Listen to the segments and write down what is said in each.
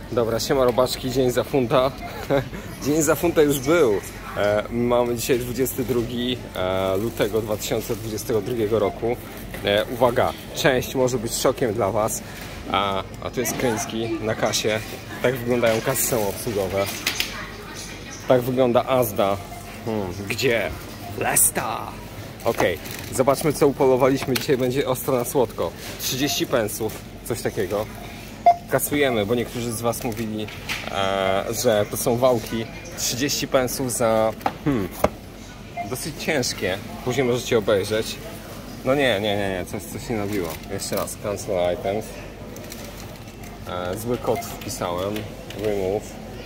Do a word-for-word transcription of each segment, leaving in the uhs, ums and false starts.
Dobra, siema robaczki, dzień za funta. Dzień za funta już był. E, mamy dzisiaj dwudziestego drugiego lutego dwa tysiące dwudziestego drugiego roku. E, uwaga, część może być szokiem dla Was. A, a tu jest Kryński na kasie. Tak wyglądają kasy samoobsługowe. Tak wygląda Asda. Hmm, gdzie? Lesta! Ok, zobaczmy co upolowaliśmy. Dzisiaj będzie ostro na słodko. trzydzieści pensów, coś takiego. Kasujemy, bo niektórzy z Was mówili, e, że to są wałki. trzydzieści pensów za hmm, dosyć ciężkie. Później możecie obejrzeć. No nie, nie, nie, nie, coś, coś nie nabiło. Jeszcze raz, cancel items. E, zły kod wpisałem. Remove.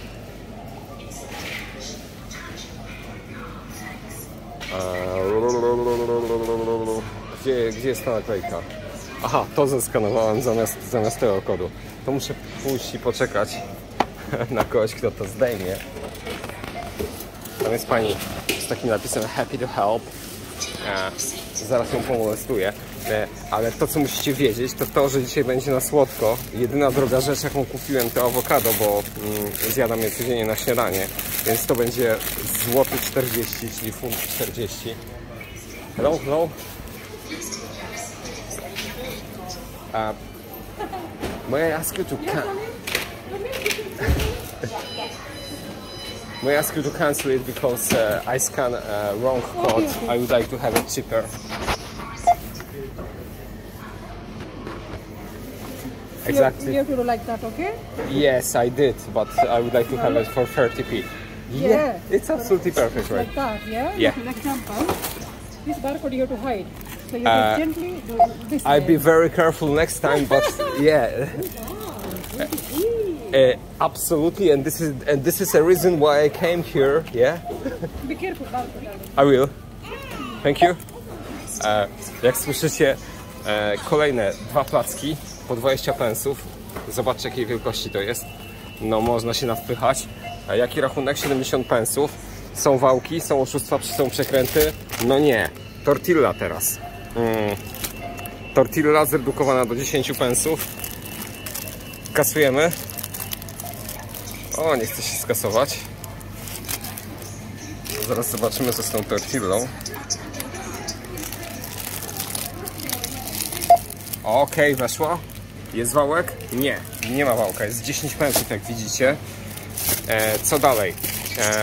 Gdzie, gdzie jest ta naklejka? Aha, to zeskanowałem zamiast, zamiast tego kodu. To muszę pójść i poczekać na kogoś, kto to zdejmie. Tam jest pani z takim napisem happy to help. E, zaraz ją pomolestuję. E, ale to, co musicie wiedzieć, to to, że dzisiaj będzie na słodko. Jedyna droga rzecz, jaką kupiłem, to awokado, bo mm, zjadam je codziennie na śniadanie. Więc to będzie złoty czterdzieści, czyli funt czterdzieści. Hello, hello. Uh, may I ask you to can may I ask you to cancel it because uh, I scan a wrong code. I would like to have it cheaper. Exactly. You have to do like that, okay? Yes, I did, but I would like to have it for thirty p. Yeah, yeah. It's absolutely perfect, right? Like that, yeah? Yeah. For example, this barcode you have to hide. So you Uh, can gently do this I'll way. be very careful next time, but yeah. Uh, absolutely, and this is and this is a reason why I came here. Yeah. Be careful, barcode. I will. Thank you. E, jak słyszycie, e, kolejne dwa placki po dwadzieścia pensów. Zobaczcie, jakiej wielkości to jest. No, można się nawpychać. E, jaki rachunek? siedemdziesiąt pensów. Są wałki, są oszustwa, są przekręty. No nie. Tortilla teraz. Mm. Tortilla zredukowana do dziesięciu pensów. Kasujemy. O, nie chce się skasować. Zaraz zobaczymy, co z tą tortillą. Okej, okay, weszło. Jest wałek? Nie, nie ma wałka. Jest dziesięć pensów, jak widzicie. E, co dalej? E,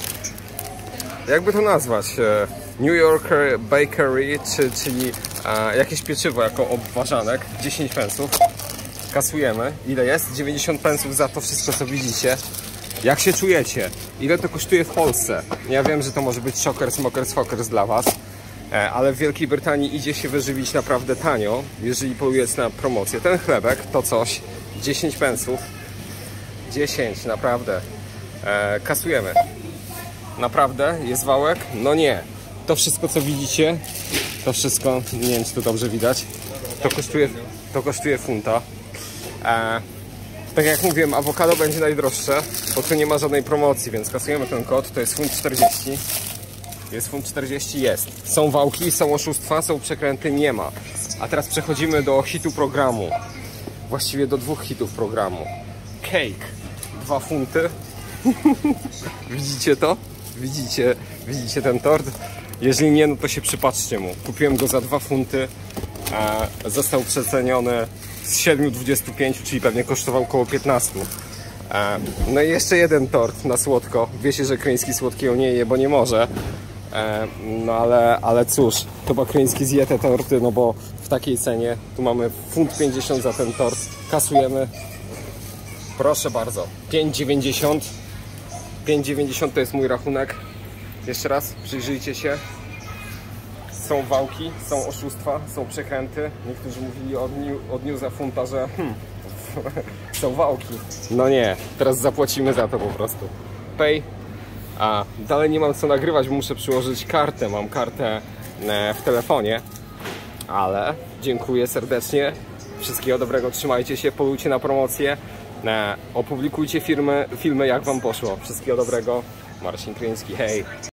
jakby to nazwać? E, New Yorker Bakery, czy, czyli e, jakieś pieczywo jako obważanek. dziesięć pensów. Kasujemy. Ile jest? dziewięćdziesiąt pensów za to wszystko, co widzicie. Jak się czujecie? Ile to kosztuje w Polsce? Ja wiem, że to może być szokers, mokers, fokers dla Was. Ale w Wielkiej Brytanii idzie się wyżywić naprawdę tanio, jeżeli polujecie na promocję. Ten chlebek to coś, dziesięć pensów, dziesięć, naprawdę. E, kasujemy. Naprawdę? Jest wałek? No nie. To wszystko, co widzicie, to wszystko, nie wiem, czy to dobrze widać, to kosztuje, to kosztuje funta. E, tak jak mówiłem, awokado będzie najdroższe, bo tu nie ma żadnej promocji, więc kasujemy ten kod, to jest funt czterdzieści. Jest funt czterdzieści, jest. Są wałki, są oszustwa, są przekręty, nie ma. A teraz przechodzimy do hitu programu. Właściwie do dwóch hitów programu. Cake. Dwa funty. Widzicie to? Widzicie, widzicie ten tort? Jeżeli nie, no to się przypatrzcie mu. Kupiłem go za dwa funty. E, został przeceniony z siedmiu dwudziestu pięciu, czyli pewnie kosztował około piętnastu. E, no i jeszcze jeden tort na słodko. Wiecie, że Kryński słodkiego nie je, bo nie może. E, no ale, ale cóż, chyba Kryński zje te torty, no bo w takiej cenie tu mamy funt pięćdziesiąt za ten tort. Kasujemy. Proszę bardzo. pięć dziewięćdziesiąt. pięć dziewięćdziesiąt to jest mój rachunek. Jeszcze raz, przyjrzyjcie się. Są wałki, są oszustwa, są przekręty. Niektórzy mówili od dniu, od dniu za funta, że hmm, są wałki. No nie, teraz zapłacimy za to po prostu. Pay. A dalej nie mam co nagrywać, bo muszę przyłożyć kartę. Mam kartę w telefonie. Ale dziękuję serdecznie. Wszystkiego dobrego, trzymajcie się, polujcie na promocję. Opublikujcie filmy, filmy jak Wam poszło. Wszystkiego dobrego. Marcin Kryński, hej.